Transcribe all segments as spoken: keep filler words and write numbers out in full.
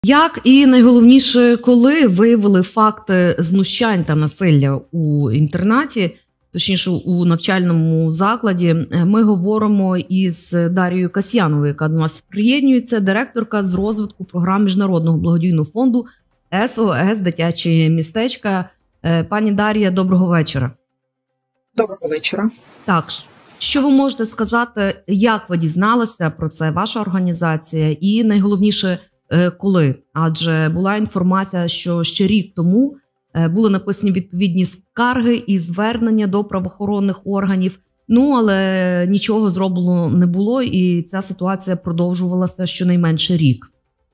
Як і найголовніше, коли виявили факти знущань та насилля у інтернаті, точніше у навчальному закладі, ми говоримо із Дарією Касьяновою, яка до нас приєднується, директорка з розвитку програм Міжнародного благодійного фонду ес о ес «Дитячі містечка». Пані Дар'я, доброго вечора. Доброго вечора. Так, що ви можете сказати, як ви дізналися про це, ваша організація, і найголовніше, коли? Адже була інформація, що ще рік тому були написані відповідні скарги і звернення до правоохоронних органів, ну, але нічого зроблено не було, і ця ситуація продовжувалася щонайменше рік.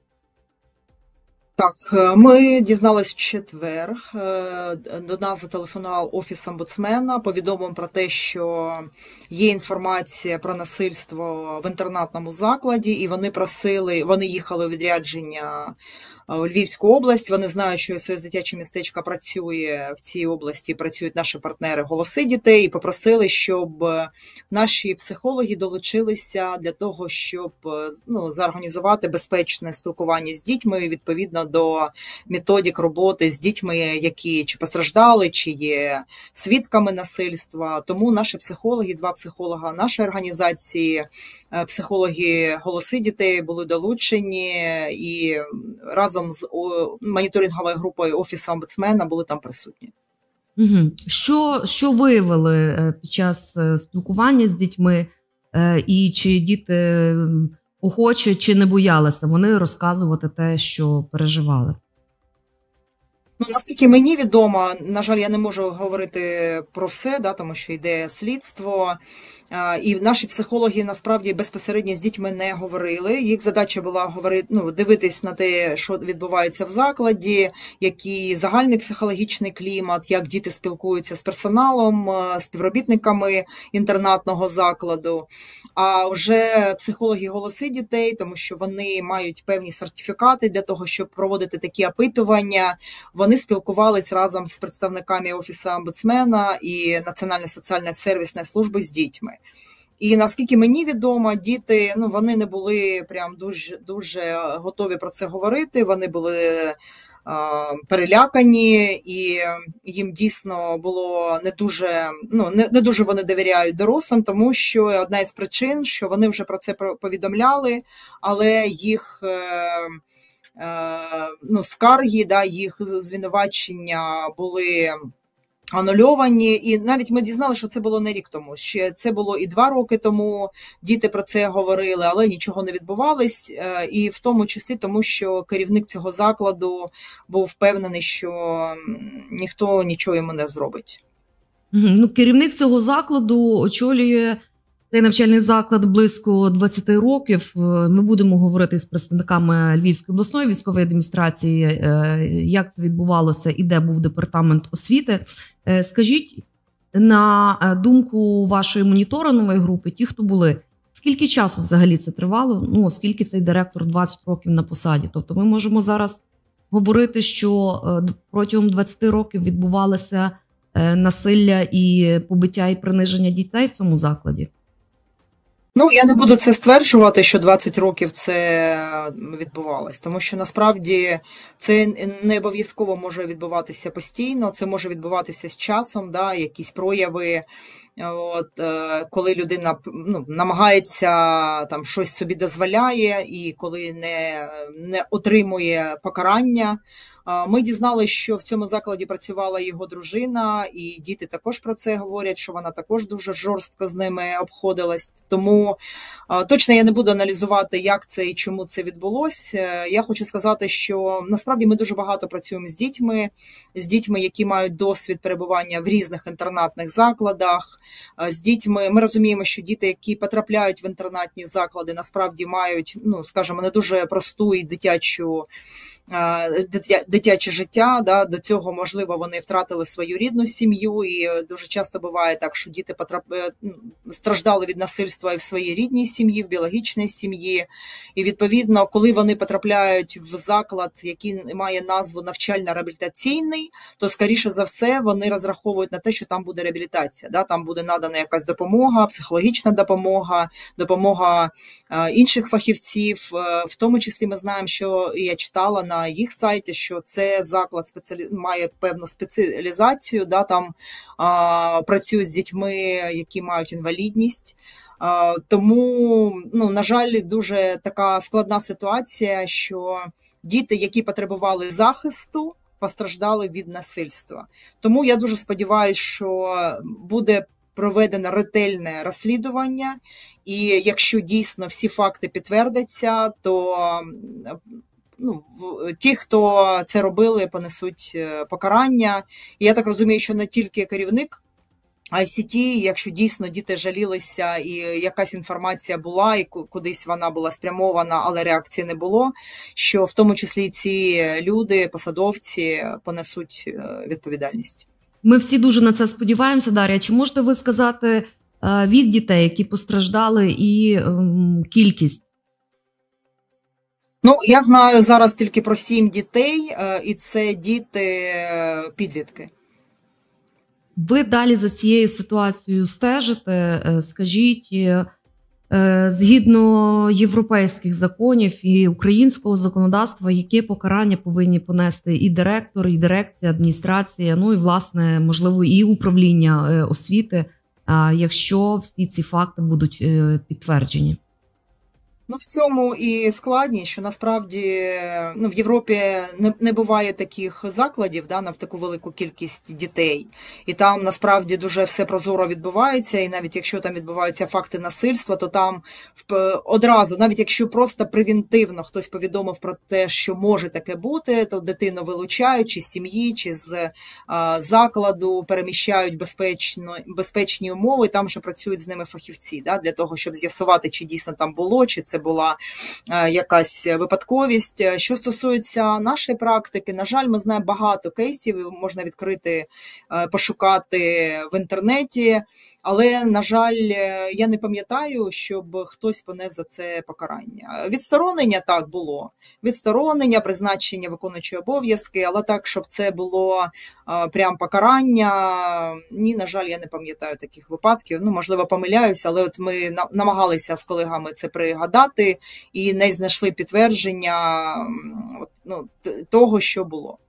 Так, ми дізналися в четвер, до нас зателефонував Офіс омбудсмена, повідомив про те, що є інформація про насильство в інтернатному закладі, і вони просили, вони їхали у відрядження у Львівську область, вони знають, що ес о ес «Дитяче містечко» працює в цій області, працюють наші партнери «Голоси дітей», і попросили, щоб наші психологи долучилися для того, щоб ну, зорганізувати безпечне спілкування з дітьми відповідно до методик роботи з дітьми, які чи постраждали, чи є свідками насильства. Тому наші психологи, два психолога нашої організації, психологи «Голоси дітей» були долучені і разом з моніторинговою групою Офісу омбудсмена були там присутні. Угу. Що, що виявили під час спілкування з дітьми, і чи діти охоче, чи не боялися вони розказувати те, що переживали? Ну, наскільки мені відомо, на жаль, я не можу говорити про все, да, тому що йде слідство. І наші психологи насправді безпосередньо з дітьми не говорили. Їх задача була говорити, ну, дивитись на те, що відбувається в закладі, який загальний психологічний клімат, як діти спілкуються з персоналом, співробітниками інтернатного закладу. А вже психологи «Голоси дітей», тому що вони мають певні сертифікати для того, щоб проводити такі опитування, вони спілкувались разом з представниками Офісу омбудсмена і Національної соціальної сервісної служби з дітьми. І наскільки мені відомо, діти, ну, вони не були прям дуже, дуже готові про це говорити, вони були е, перелякані, і їм дійсно було не дуже, ну, не, не дуже вони довіряють дорослим, тому що одна із причин, що вони вже про це повідомляли, але їх е, е, ну, скарги, да, їх звинувачення були анульовані, і навіть ми дізналися, що це було не рік тому, ще це було і два роки тому, діти про це говорили, але нічого не відбувалось, і в тому числі тому, що керівник цього закладу був впевнений, що ніхто нічого йому не зробить. Ну, керівник цього закладу очолює цей навчальний заклад близько двадцяти років. Ми будемо говорити з представниками Львівської обласної військової адміністрації, як це відбувалося і де був департамент освіти. Скажіть, на думку вашої моніторингової групи, ті, хто були, скільки часу взагалі це тривало? Ну, оскільки цей директор двадцять років на посаді. Тобто ми можемо зараз говорити, що протягом двадцяти років відбувалося насилля і побиття і приниження дітей в цьому закладі? Ну, я не буду це стверджувати, що двадцять років це відбувалось, тому що насправді це не обов'язково може відбуватися постійно, це може відбуватися з часом, да, якісь прояви, от, коли людина ну, намагається, там, щось собі дозволяє і коли не, не отримує покарання. Ми дізналися, що в цьому закладі працювала його дружина, і діти також про це говорять, що вона також дуже жорстко з ними обходилась. Тому точно я не буду аналізувати, як це і чому це відбулося. Я хочу сказати, що насправді ми дуже багато працюємо з дітьми, з дітьми, які мають досвід перебування в різних інтернатних закладах, з дітьми. Ми розуміємо, що діти, які потрапляють в інтернатні заклади, насправді мають, ну, скажімо, не дуже просту і дитячу дитяче життя, да, до цього, можливо, вони втратили свою рідну сім'ю, і дуже часто буває так, що діти потрап... страждали від насильства і в своїй рідній сім'ї, в біологічній сім'ї, і, відповідно, коли вони потрапляють в заклад, який має назву навчально-реабілітаційний, то, скоріше за все, вони розраховують на те, що там буде реабілітація, да, там буде надана якась допомога, психологічна допомога, допомога інших фахівців, в тому числі ми знаємо, що я читала на на їх сайті, що це заклад спеціалі... має певну спеціалізацію, да, там а, працюють з дітьми, які мають інвалідність. А, тому, ну, на жаль, дуже така складна ситуація, що діти, які потребували захисту, постраждали від насильства. Тому я дуже сподіваюся, що буде проведено ретельне розслідування, і якщо дійсно всі факти підтвердяться, то ну, ті, хто це робили, понесуть покарання. І я так розумію, що не тільки керівник, а й всі ті, якщо дійсно діти жалілися і якась інформація була, і кудись вона була спрямована, але реакції не було, що в тому числі ці люди, посадовці, понесуть відповідальність. Ми всі дуже на це сподіваємося, Дар'я. Чи можете ви сказати від дітей, які постраждали, і кількість? Ну, я знаю зараз тільки про сім дітей, і це діти-підлітки. Ви далі за цією ситуацією стежите, скажіть, згідно європейських законів і українського законодавства, яке покарання повинні понести і директор, і дирекція, адміністрація, ну і, власне, можливо, і управління освіти, якщо всі ці факти будуть підтверджені? Ну, в цьому і складність, що насправді ну, в Європі не, не буває таких закладів, да, на таку велику кількість дітей. І там насправді дуже все прозоро відбувається, і навіть якщо там відбуваються факти насильства, то там одразу, навіть якщо просто превентивно хтось повідомив про те, що може таке бути, то дитину вилучають чи з сім'ї, чи з а, закладу, переміщають безпечно, безпечні умови, там вже працюють з ними фахівці, да, для того, щоб з'ясувати, чи дійсно там було, чи це була якась випадковість. Що стосується нашої практики, на жаль, ми знаємо багато кейсів, можна відкрити, пошукати в інтернеті, але, на жаль, я не пам'ятаю, щоб хтось понес за це покарання. Відсторонення так було. Відсторонення, призначення виконуючої обов'язки, але так, щоб це було прям покарання, ні, на жаль, я не пам'ятаю таких випадків. Ну, можливо, помиляюся, але от ми намагалися з колегами це пригадати і не знайшли підтвердження ну, того, що було.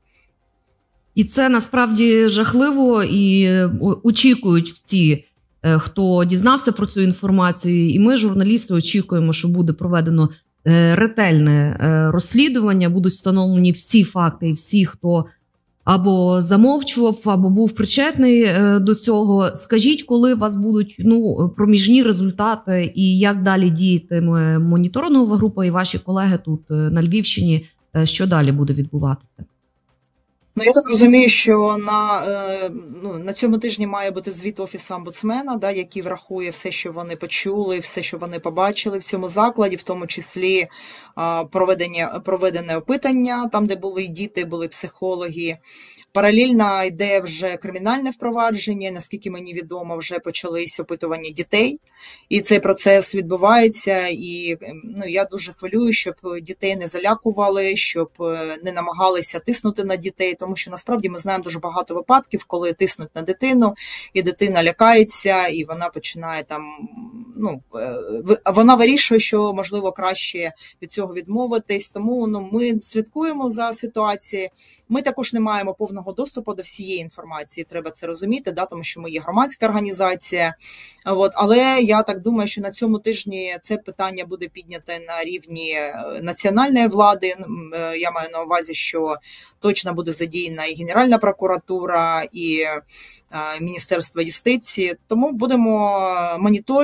І це насправді жахливо, і очікують всі, хто дізнався про цю інформацію, і ми, журналісти, очікуємо, що буде проведено ретельне розслідування, будуть встановлені всі факти і всі, хто або замовчував, або був причетний до цього. Скажіть, коли у вас будуть ну, проміжні результати і як далі діятиме моніторингова група і ваші колеги тут на Львівщині, що далі буде відбуватися? Ну, я так розумію, що на, ну, на цьому тижні має бути звіт Офісу омбудсмена, да, який врахує все, що вони почули, все, що вони побачили в цьому закладі, в тому числі проведення, проведене опитання, там, де були діти, були психологи. Паралельно йде вже кримінальне впровадження, наскільки мені відомо, вже почались опитування дітей, і цей процес відбувається, і ну, я дуже хвилюю, щоб дітей не залякували, щоб не намагалися тиснути на дітей, тому що насправді ми знаємо дуже багато випадків, коли тиснуть на дитину, і дитина лякається, і вона починає там, ну, вона вирішує, що, можливо, краще від цього відмовитись, тому ну, ми слідкуємо за ситуацією, ми також не маємо повного доступу до всієї інформації, треба це розуміти, да, тому що ми є громадська організація. От, але я так думаю, що на цьому тижні це питання буде підняте на рівні національної влади. Я маю на увазі, що точно буде задіяна і Генеральна прокуратура, і Міністерство юстиції. Тому будемо моніторити, да,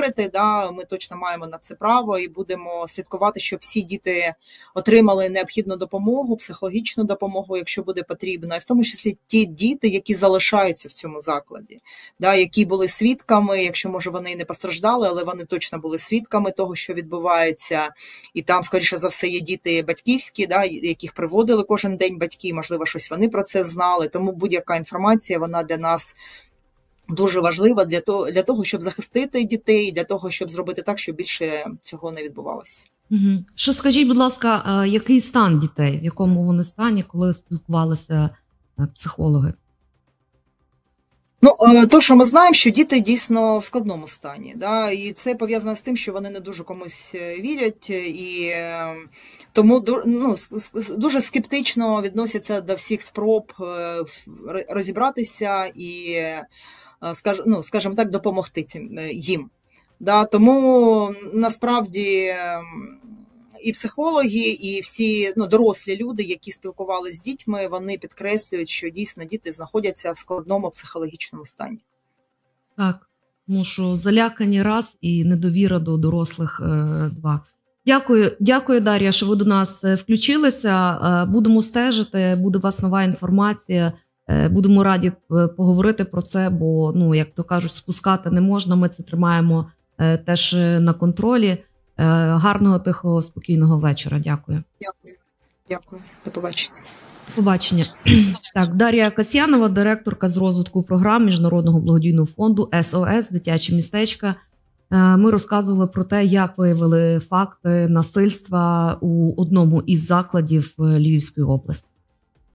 Да, ми точно маємо на це право і будемо слідкувати, щоб всі діти отримали необхідну допомогу, психологічну допомогу, якщо буде потрібно, і в тому числі ті діти, які залишаються в цьому закладі, да, які були свідками, якщо, може, вони і не постраждали, але вони точно були свідками того, що відбувається, і там, скоріше за все, є діти батьківські, да, яких приводили кожен день батьки, можливо, щось вони про це знали, тому будь-яка інформація, вона для нас дуже важлива для того, для того, щоб захистити дітей, для того, щоб зробити так, щоб більше цього не відбувалося. Угу. Ще скажіть, будь ласка, який стан дітей, в якому вони стані, коли спілкувалися психологи? Ну, то, що ми знаємо, що діти дійсно в складному стані, да, і це пов'язано з тим, що вони не дуже комусь вірять, і тому ну, дуже скептично відносяться до всіх спроб розібратися і, ну, скажімо так, допомогти цим їм. Да, тому насправді і психологи, і всі ну, дорослі люди, які спілкувалися з дітьми, вони підкреслюють, що дійсно діти знаходяться в складному психологічному стані. Так, тому що залякані раз і недовіра до дорослих два. Дякую, дякую, Дар'я, що ви до нас включилися. Будемо стежити, буде у вас нова інформація. Будемо раді поговорити про це, бо, ну, як то кажуть, спускати не можна, ми це тримаємо теж на контролі. Гарного, тихого, спокійного вечора. Дякую. Дякую. Дякую. До побачення. До побачення. Так, Дар'я Касьянова, директорка з розвитку програм Міжнародного благодійного фонду ес о ес «Дитячі містечка». Ми розказували про те, як виявили факти насильства у одному із закладів Львівської області.